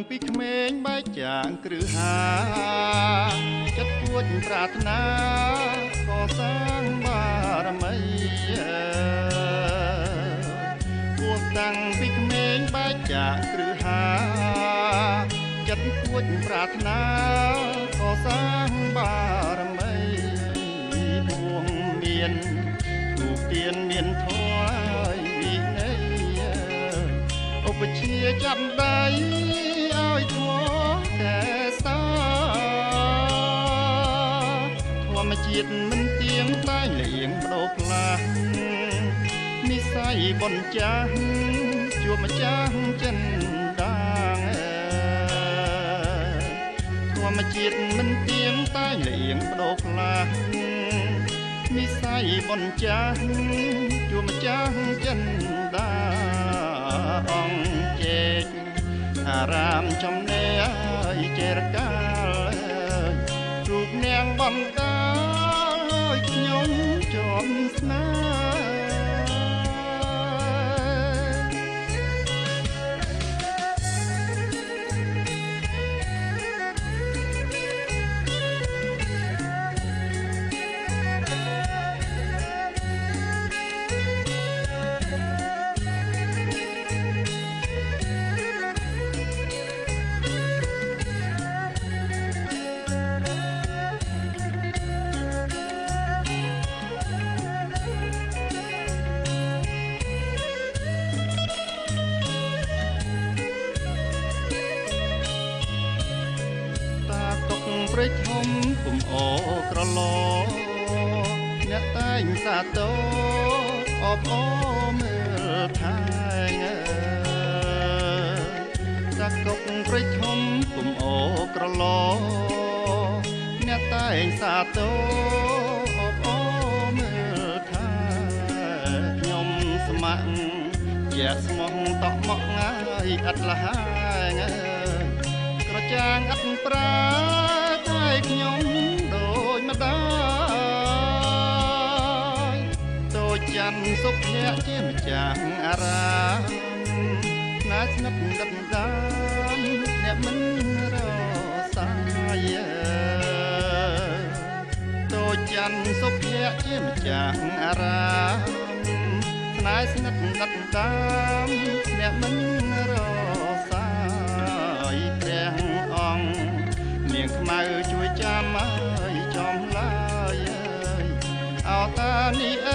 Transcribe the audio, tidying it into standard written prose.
ពីក្មេងបែកចាងគ្រឹះហាចិត្តគួចប្រាថ្នាកសាងបារមីពោះតាំងពីក្មេងបែកចាងគ្រឹះហាចិត្តគួចប្រាថ្នាកសាងបារមីពួងមានទូទានមានធម៌វិន័យឧបជាចាប់ដៃឲ្យធម៌តែសាធម្មជាតិមិនទៀងតែលៀងបដូរផ្លាស់និស័យបុណ្យចាស់ជួបម្ចាស់ចិនដាងធម្មជាតិមិនទៀងតែលៀងបដូរផ្លាស់និស័យបុណ្យចាស់ជួបម្ចាស់ចិនដាអង្គជែកអារាមចំណែកចេរកាលរូបនាងបណ្ដាលឲ្យខ្ញុំជាប់ស្នេហ៍ព្រៃធំពុំអូក្រឡអ្នកតែងសាទរអបអមើលថែងតាកុកព្រៃធំពុំអូក្រឡអ្នកតែងសាទរអបអមើលថែខ្ញុំស្ម័គ្រជាស្មោះតក់មកងាយអត់លហាងក្រចាងអត់ប្រាខ្ញុំដូចម្ដាយតូចច័ន្ទសុភ័ក្រជាម្ចាស់អារាមណាស្និទ្ធដិតដាមអ្នកមិនរសាយតូចច័ន្ទសុភ័ក្រជាម្ចាស់អារាមស្នេហ៍ស្និទ្ធដិតដាមអ្នកមិនរសាយព្រះអង្គនាងខ្មៅជួយចាំឲ្យចំឡាយអើអោតានេះ